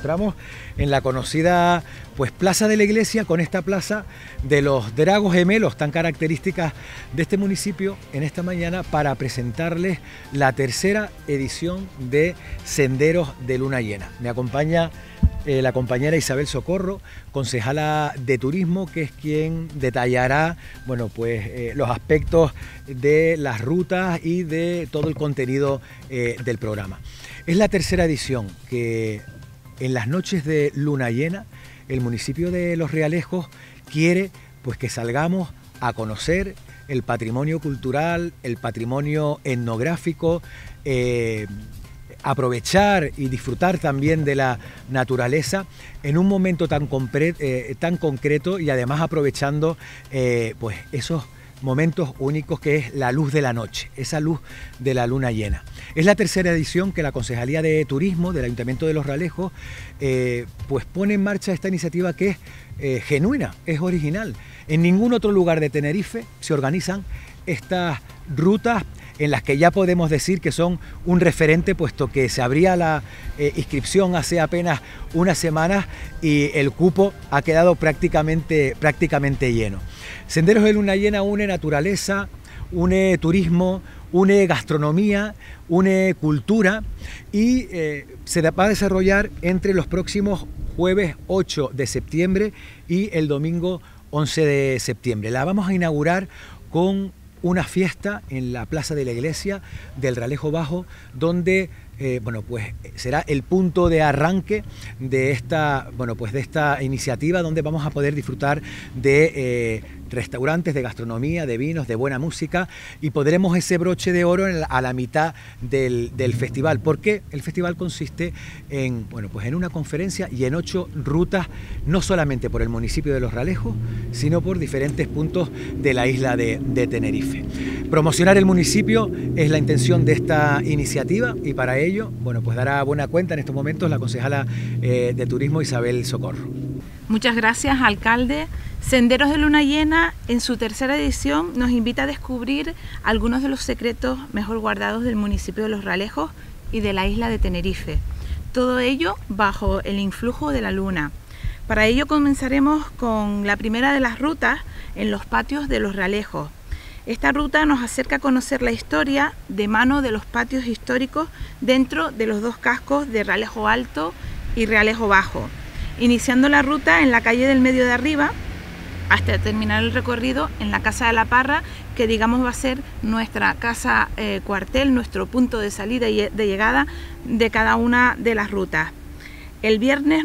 encontramos en la conocida pues Plaza de la Iglesia, con esta plaza de los dragos gemelos tan características de este municipio, en esta mañana para presentarles la tercera edición de Senderos de Luna Llena. Me acompaña la compañera Isabel Socorro, concejala de Turismo, que es quien detallará, bueno, pues los aspectos de las rutas y de todo el contenido del programa. Es la tercera edición que en las noches de Luna Llena el municipio de Los Realejos quiere pues que salgamos a conocer el patrimonio cultural, el patrimonio etnográfico, aprovechar y disfrutar también de la naturaleza en un momento tan concreto y además aprovechando pues esos momentos únicos que es la luz de la noche, esa luz de la luna llena. Es la tercera edición que la Concejalía de Turismo del Ayuntamiento de Los Realejos pues pone en marcha esta iniciativa que es genuina, es original. En ningún otro lugar de Tenerife se organizan estas rutas en las que ya podemos decir que son un referente, puesto que se abría la inscripción hace apenas unas semanas y el cupo ha quedado prácticamente lleno. Senderos de Luna Llena une naturaleza, une turismo, une gastronomía, une cultura y se va a desarrollar entre los próximos jueves 8 de septiembre y el domingo 11 de septiembre. La vamos a inaugurar con una fiesta en la Plaza de la Iglesia del Realejo Bajo, donde bueno, pues será el punto de arranque de esta, bueno, pues de esta iniciativa, donde vamos a poder disfrutar de restaurantes, de gastronomía, de vinos, de buena música, y podremos ese broche de oro a la mitad del festival, porque el festival consiste en, bueno, pues en una conferencia y en 8 rutas, no solamente por el municipio de Los Realejos, sino por diferentes puntos de la isla de Tenerife. Promocionar el municipio es la intención de esta iniciativa y para ello, bueno, pues dará buena cuenta en estos momentos la concejala de Turismo Isabel Socorro. Muchas gracias, alcalde. Senderos de Luna Llena, en su tercera edición, nos invita a descubrir algunos de los secretos mejor guardados del municipio de Los Realejos y de la isla de Tenerife. Todo ello bajo el influjo de la luna. Para ello comenzaremos con la primera de las rutas en los patios de Los Realejos. Esta ruta nos acerca a conocer la historia de mano de los patios históricos dentro de los dos cascos de Realejo Alto y Realejo Bajo, iniciando la ruta en la calle del Medio de Arriba hasta terminar el recorrido en la Casa de la Parra, que digamos va a ser nuestra casa cuartel, nuestro punto de salida y de llegada de cada una de las rutas. El viernes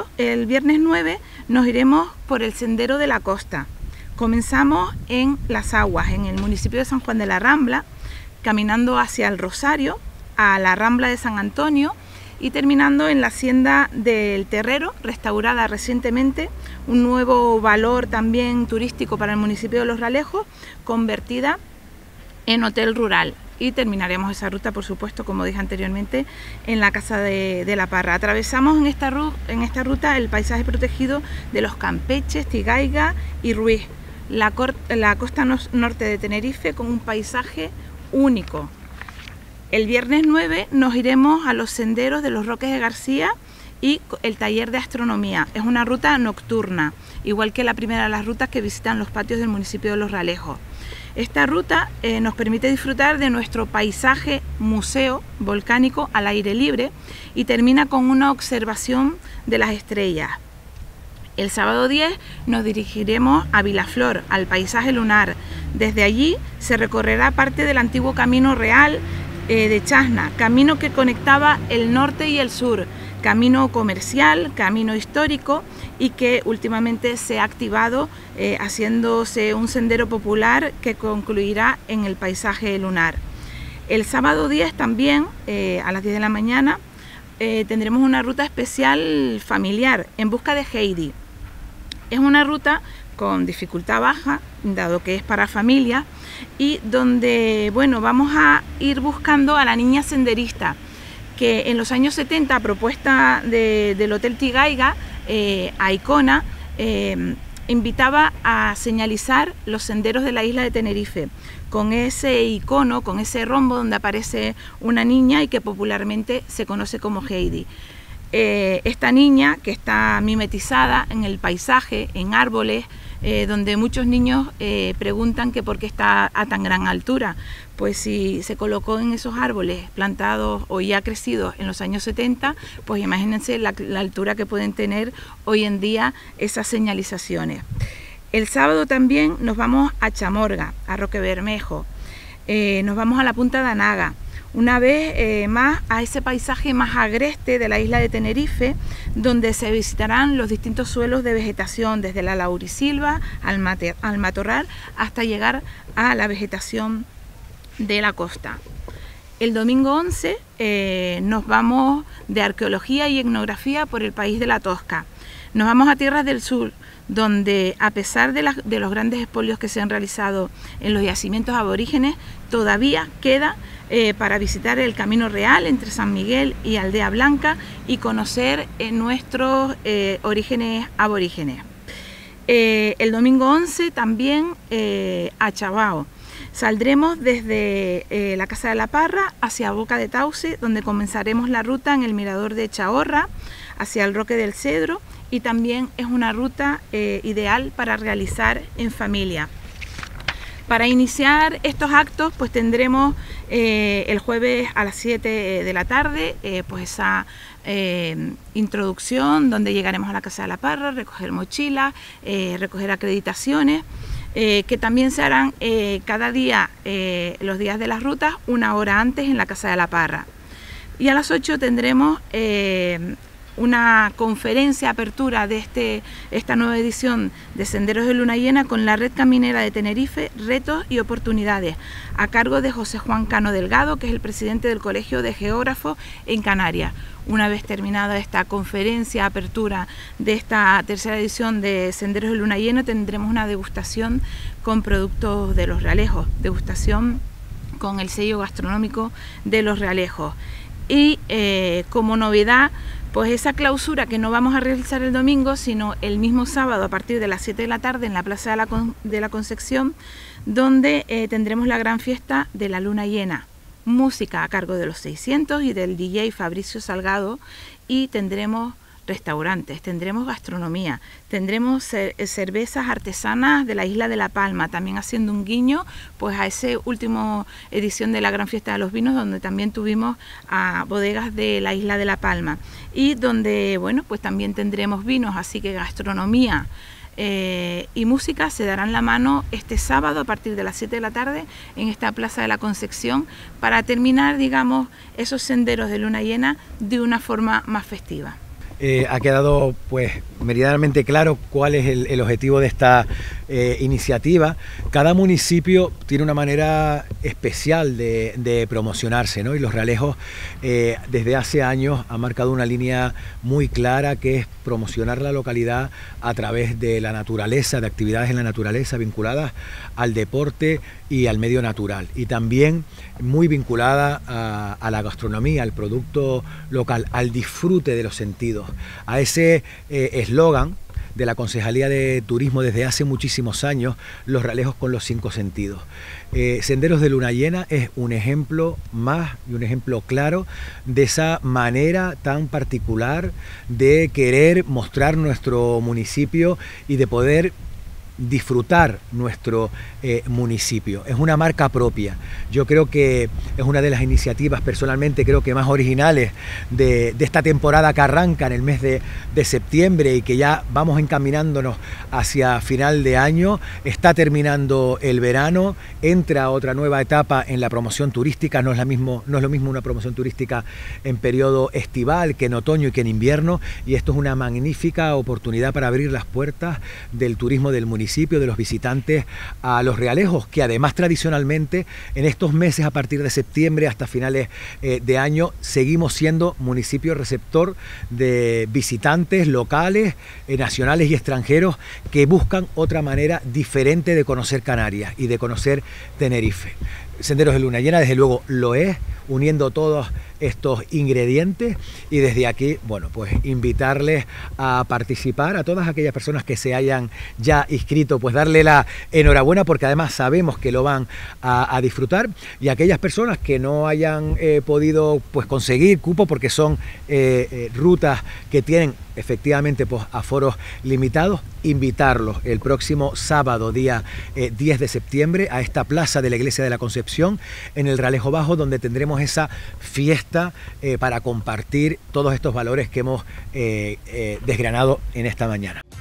9 nos iremos por el Sendero de la Costa. Comenzamos en Las Aguas, en el municipio de San Juan de la Rambla, caminando hacia el Rosario, a la Rambla de San Antonio, y terminando en la Hacienda del Terrero, restaurada recientemente, un nuevo valor también turístico para el municipio de Los Realejos, convertida en hotel rural. Y terminaremos esa ruta, por supuesto, como dije anteriormente, en la Casa de la Parra. Atravesamos en esta ruta el paisaje protegido de los Campeches, Tigaiga y Ruiz, la costa norte de Tenerife, con un paisaje único. El viernes 9 nos iremos a los senderos de los Roques de García y el taller de astronomía. Es una ruta nocturna, igual que la primera de las rutas que visitan los patios del municipio de Los Realejos. Esta ruta nos permite disfrutar de nuestro paisaje museo volcánico al aire libre y termina con una observación de las estrellas. El sábado 10 nos dirigiremos a Vilaflor, al paisaje lunar. Desde allí se recorrerá parte del antiguo camino real de Chasna, camino que conectaba el norte y el sur, camino comercial, camino histórico, y que últimamente se ha activado haciéndose un sendero popular que concluirá en el paisaje lunar. El sábado 10 también, a las 10 de la mañana, tendremos una ruta especial familiar en busca de Heidi. Es una ruta con dificultad baja, dado que es para familias, y donde, bueno, vamos a ir buscando a la niña senderista, que en los años 70, a propuesta del Hotel Tigaiga, a Icona, invitaba a señalizar los senderos de la isla de Tenerife, con ese icono, con ese rombo donde aparece una niña y que popularmente se conoce como Heidi. esta niña que está mimetizada en el paisaje, en árboles, donde muchos niños preguntan que por qué está a tan gran altura. Pues si se colocó en esos árboles plantados o ya crecidos en los años 70, pues imagínense la altura que pueden tener hoy en día esas señalizaciones. El sábado también nos vamos a Chamorga, a Roque Bermejo, nos vamos a la Punta de Anaga, una vez más a ese paisaje más agreste de la isla de Tenerife, donde se visitarán los distintos suelos de vegetación, desde la laurisilva al matorral hasta llegar a la vegetación de la costa. El domingo 11 nos vamos de arqueología y etnografía por el país de la Tosca. Nos vamos a Tierras del Sur, donde a pesar de los grandes expolios que se han realizado en los yacimientos aborígenes, todavía queda para visitar el Camino Real entre San Miguel y Aldea Blanca y conocer nuestros orígenes aborígenes. El domingo 11 también a Chabao. Saldremos desde la Casa de la Parra hacia Boca de Tauce, donde comenzaremos la ruta en el mirador de Chahorra hacia el Roque del Cedro, y también es una ruta ideal para realizar en familia. Para iniciar estos actos pues tendremos el jueves a las 7 de la tarde pues esa introducción, donde llegaremos a la Casa de la Parra, recoger mochilas, recoger acreditaciones, que también se harán cada día, los días de las rutas, 1 hora antes en la Casa de la Parra. Y a las 8 tendremos una conferencia apertura de esta nueva edición de Senderos de Luna Llena con la Red Caminera de Tenerife, Retos y Oportunidades, a cargo de José Juan Cano Delgado, que es el presidente del Colegio de Geógrafos en Canarias. Una vez terminada esta conferencia apertura de esta tercera edición de Senderos de Luna Llena, tendremos una degustación con productos de Los Realejos, degustación con el sello gastronómico de Los Realejos. Y como novedad, pues esa clausura que no vamos a realizar el domingo, sino el mismo sábado a partir de las 7 de la tarde en la Plaza de la Concepción, donde tendremos la gran fiesta de la Luna Llena. Música a cargo de los 600 y del DJ Fabricio Salgado, y tendremos restaurantes, tendremos gastronomía, tendremos cervezas artesanas de la isla de La Palma, también haciendo un guiño pues a esa última edición de la Gran Fiesta de los Vinos, donde también tuvimos a bodegas de la isla de La Palma, y donde bueno pues también tendremos vinos, así que gastronomía y música se darán la mano este sábado a partir de las 7 de la tarde en esta Plaza de la Concepción, para terminar, digamos, esos senderos de Luna Llena de una forma más festiva. Ha quedado pues meridianamente claro cuál es el objetivo de esta iniciativa. Cada municipio tiene una manera especial de promocionarse, ¿no? Y Los Realejos desde hace años ha marcado una línea muy clara, que es promocionar la localidad a través de la naturaleza, de actividades en la naturaleza vinculadas al deporte y al medio natural, y también muy vinculada a la gastronomía, al producto local, al disfrute de los sentidos, a ese eslogan de la Concejalía de Turismo desde hace muchísimos años, Los Realejos con los 5 sentidos. Senderos de Luna Llena es un ejemplo más y un ejemplo claro de esa manera tan particular de querer mostrar nuestro municipio y de poder disfrutar nuestro municipio. Es una marca propia. Yo creo que es una de las iniciativas, personalmente creo que más originales de esta temporada que arranca en el mes de septiembre y que ya vamos encaminándonos hacia final de año. Está terminando el verano, entra otra nueva etapa en la promoción turística. No es lo mismo una promoción turística en periodo estival que en otoño y que en invierno, y esto es una magnífica oportunidad para abrir las puertas del turismo del municipio, de los visitantes a Los Realejos, que además tradicionalmente en estos meses a partir de septiembre hasta finales de año seguimos siendo municipio receptor de visitantes locales, nacionales y extranjeros que buscan otra manera diferente de conocer Canarias y de conocer Tenerife. Senderos de Luna Llena desde luego lo es, uniendo todos estos ingredientes, y desde aquí, bueno, pues invitarles a participar a todas aquellas personas que se hayan ya inscrito inscrito, pues darle la enhorabuena, porque además sabemos que lo van a disfrutar, y aquellas personas que no hayan podido pues conseguir cupo, porque son rutas que tienen efectivamente pues aforos limitados, invitarlos el próximo sábado, día 10 de septiembre, a esta plaza de la Iglesia de la Concepción, en el Ralejo Bajo, donde tendremos esa fiesta para compartir todos estos valores que hemos desgranado en esta mañana.